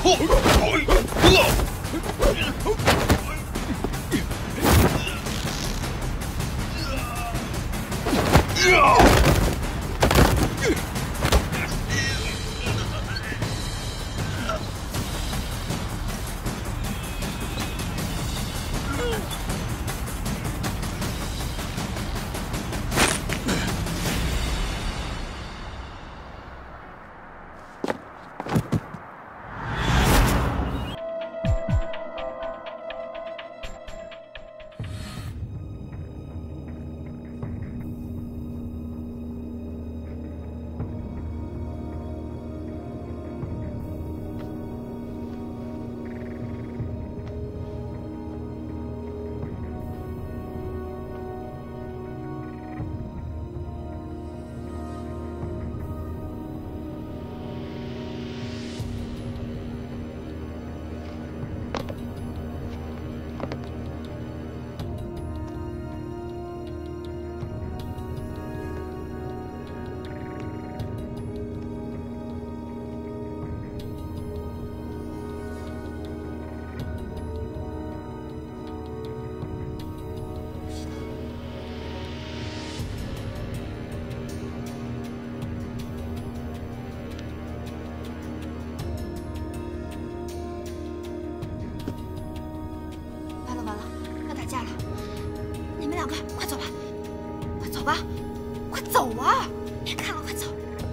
快走啊！别看了，快走！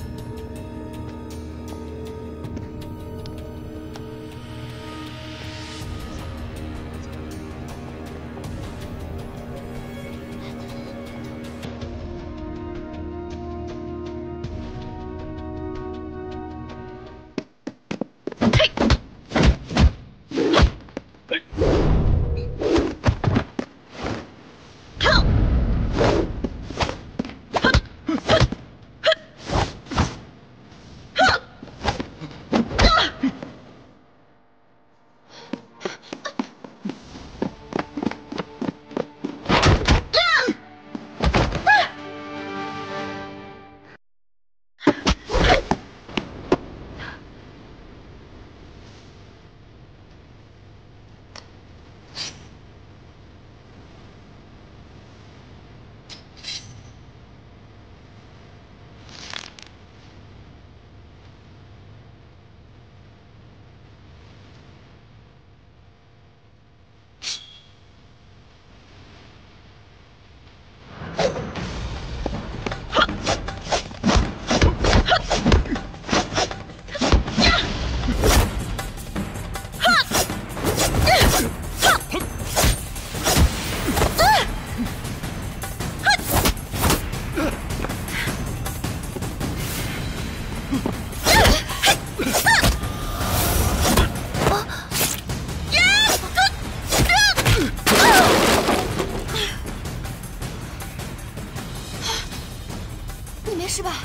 是吧？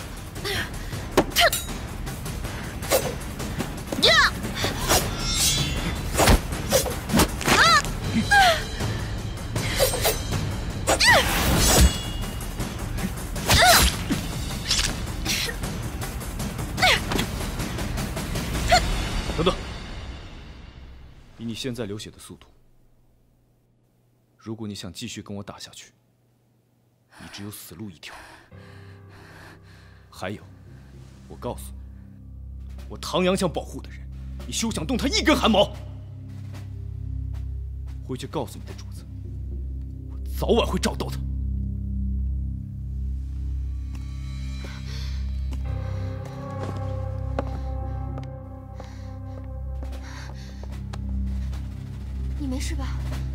等等，以你现在流血的速度，如果你想继续跟我打下去，你只有死路一条。 还有，我告诉你，我唐阳想保护的人，你休想动他一根汗毛。回去告诉你的主子，我早晚会找到他。 你没事吧？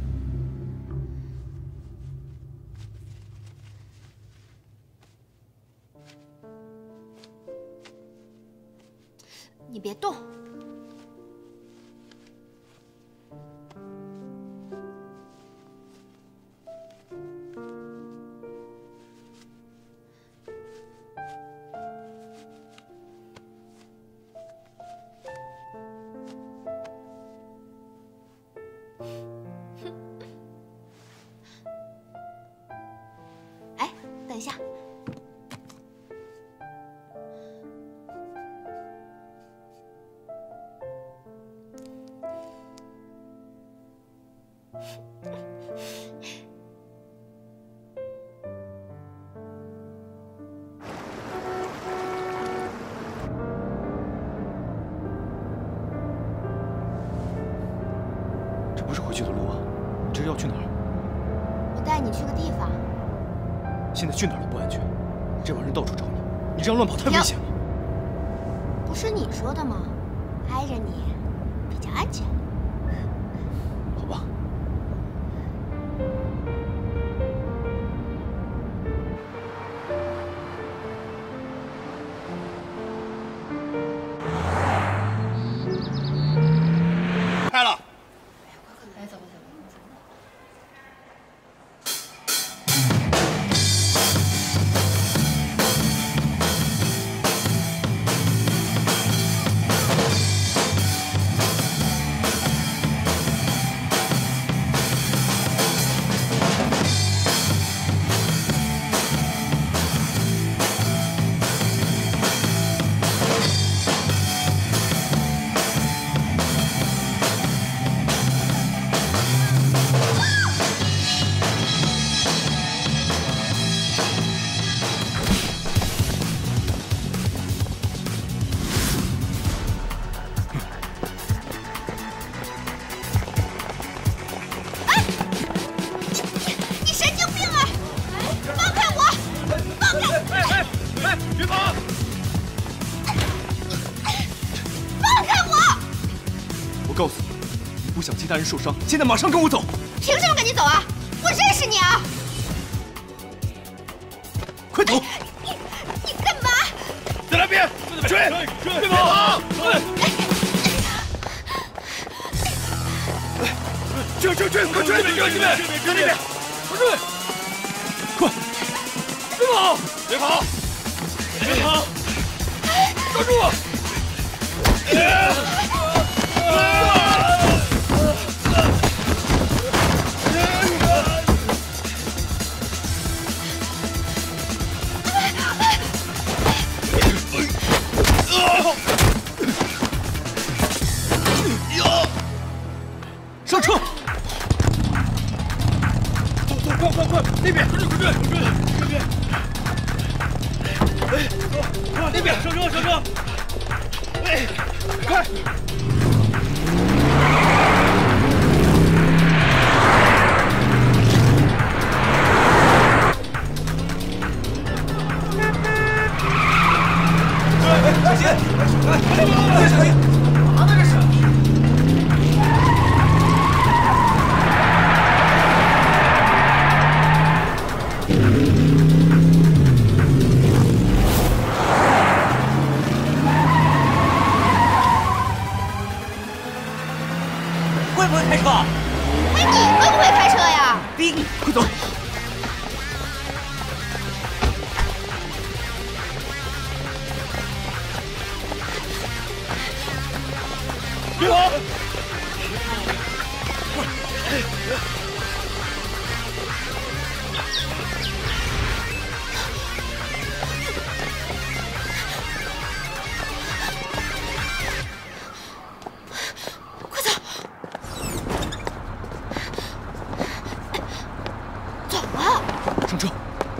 你别动！哎，等一下。 这不是回去的路啊！你这是要去哪儿？ 我带你去个地方。 现在去哪儿都不安全，这帮人到处找你，你这样乱跑太危险了。 不是你说的吗？挨着你比较安全。 好吧。 开了。 来，走吧，走吧。 你神经病啊！放开我！放开！ 哎，别跑！ 放开我！ 我告诉你，你不想其他人受伤，现在马上跟我走！ 凭什么赶紧走啊？我认识你啊！ 快走！ 你干嘛？ 在那边，追！别跑！追！快追！这边，在那边，快追！ 快！ 别跑！别跑！抓住我！ 上车！ 快！那边，快追！哎，走，那边，上车！哎，快！小心！来，小心！干嘛呢这是？ 会不会开车？ 哎，你会不会开车呀？ 冰， 快走！ 别跑！ 快走！走啊！ 上车！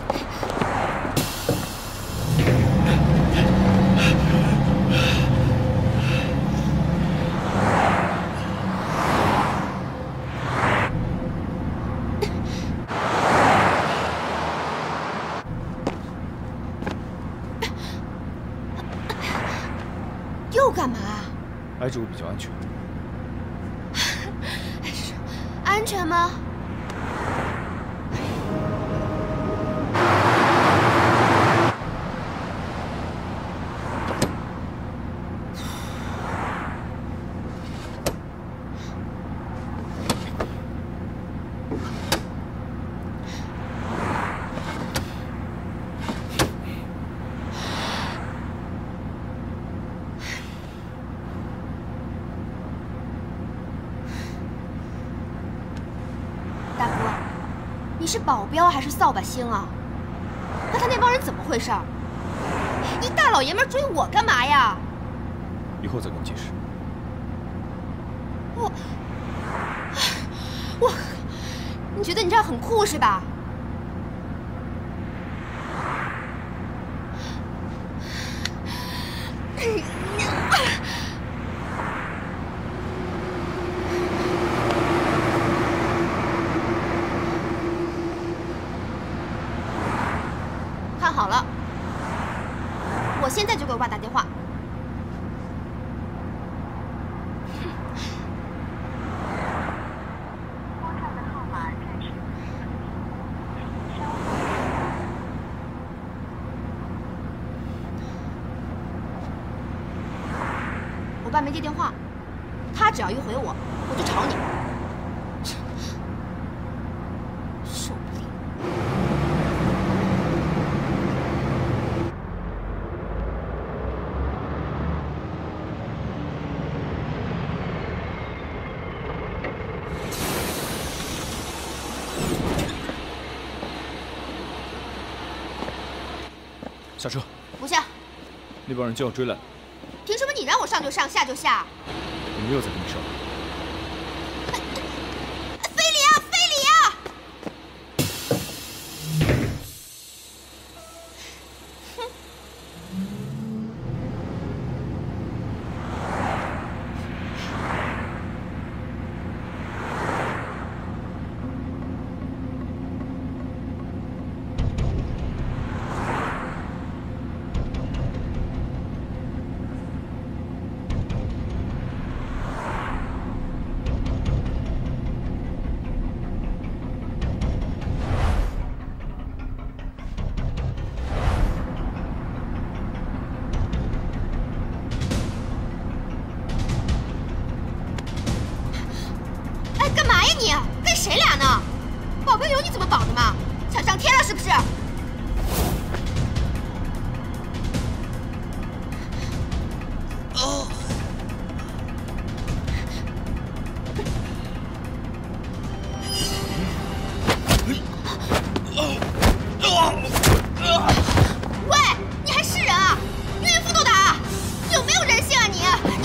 又干嘛？ 挨着我比较安全。 安全吗？大哥，你是保镖还是扫把星啊？那他那帮人怎么回事？一大老爷们追我干嘛呀？ 以后再跟你解释。 我，你觉得你这样很酷是吧？ 爸没接电话，他只要一回我，我就吵你。受不了。 下车。 不下。 那帮人就要追来了。 凭什么你让我上就上，下就下？ 我没有在跟你商量。 非礼啊！非礼啊！哼！跟谁俩呢？保镖有你怎么保的吗？想上天了是不是？喂，你还是人啊？孕妇都打，有没有人性啊你？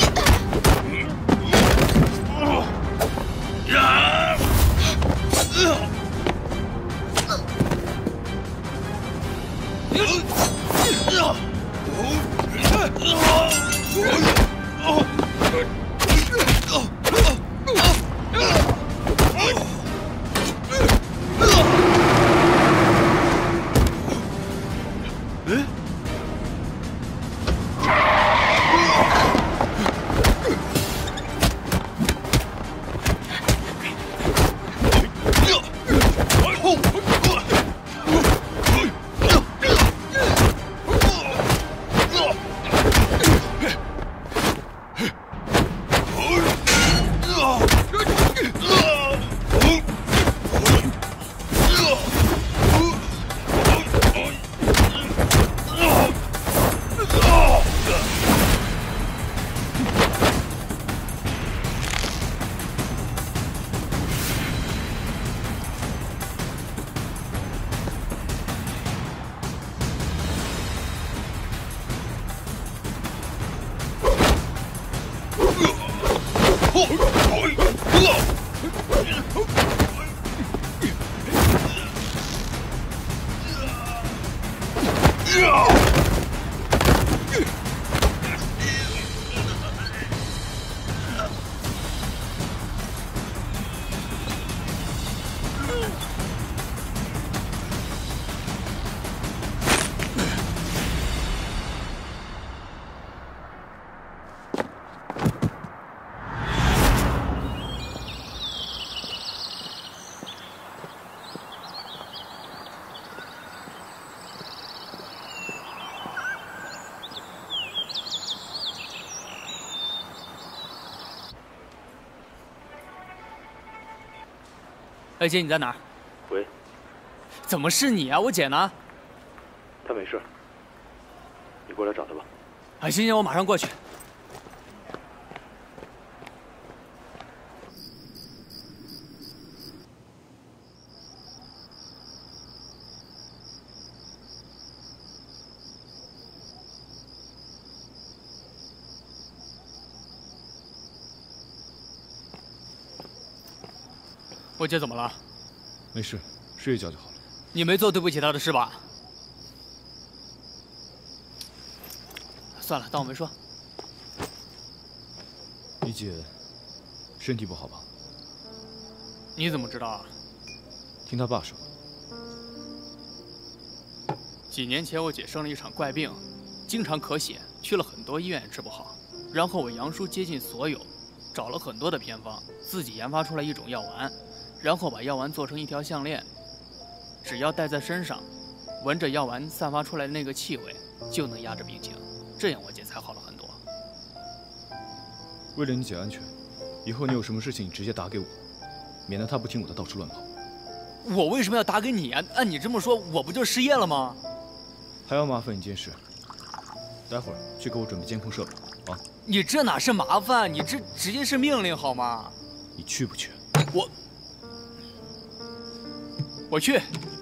哎，姐，你在哪儿？ 喂， 怎么是你啊？我姐呢？ 她没事，你过来找她吧。 哎，行行，我马上过去。我姐怎么了？ 没事，睡一觉就好了。 你没做对不起她的事吧？算了，当我没说。 你姐身体不好吧？ 你怎么知道啊？ 听她爸说。 几年前我姐生了一场怪病，经常咳血，去了很多医院也治不好。然后我杨叔竭尽所有，找了很多的偏方，自己研发出来一种药丸。然后把药丸做成一条项链，只要戴在身上，闻着药丸散发出来的那个气味，就能压制病情。这样我姐才好了很多。 为了你姐安全，以后你有什么事情你直接打给我，免得她不听我的到处乱跑。 我为什么要打给你啊？按你这么说，我不就失业了吗？ 还要麻烦你件事，待会儿去给我准备监控设备啊！ 你这哪是麻烦，你这直接是命令好吗？ 你去不去？ 我去。